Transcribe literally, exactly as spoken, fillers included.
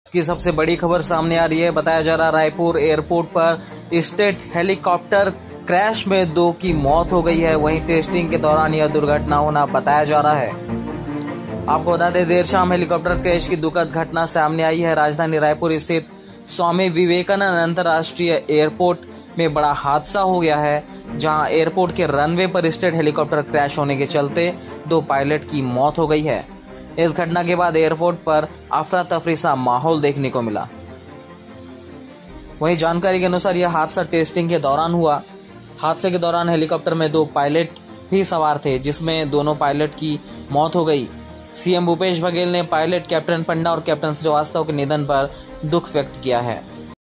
की सबसे बड़ी खबर सामने आ रही है। बताया जा रहा रायपुर एयरपोर्ट पर स्टेट हेलीकॉप्टर क्रैश में दो की मौत हो गई है। वहीं टेस्टिंग के दौरान यह दुर्घटना होना बताया जा रहा है। आपको बता दें, देर शाम हेलीकॉप्टर क्रैश की दुखद घटना सामने आई है। राजधानी रायपुर स्थित स्वामी विवेकानंद अंतर्राष्ट्रीय एयरपोर्ट में बड़ा हादसा हो गया है, जहां एयरपोर्ट के रनवे पर स्टेट हेलीकॉप्टर क्रैश होने के चलते दो पायलट की मौत हो गई है। इस घटना के बाद एयरपोर्ट पर अफरा तफरी सा माहौल देखने को मिला। वहीं जानकारी के अनुसार यह हादसा टेस्टिंग के दौरान हुआ। हादसे के दौरान हेलीकॉप्टर में दो पायलट भी सवार थे, जिसमें दोनों पायलट की मौत हो गई। सीएम भूपेश बघेल ने पायलट कैप्टन पंडा और कैप्टन श्रीवास्तव के निधन पर दुख व्यक्त किया है।